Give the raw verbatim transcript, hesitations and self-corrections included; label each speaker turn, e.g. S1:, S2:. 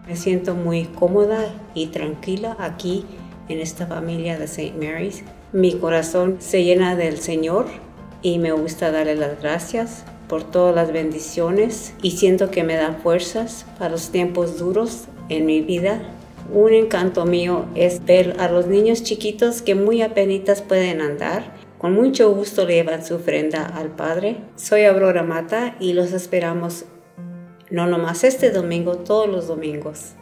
S1: Me siento muy cómoda y tranquila aquí en esta familia de Saint Mary's. Mi corazón se llena del Señor y me gusta darle las gracias por todas las bendiciones y siento que me da fuerzas para los tiempos duros en mi vida. Un encanto mío es ver a los niños chiquitos que muy apenitas pueden andar. Con mucho gusto le llevan su ofrenda al Padre. Soy Aurora Mata y los esperamos no nomás este domingo, todos los domingos.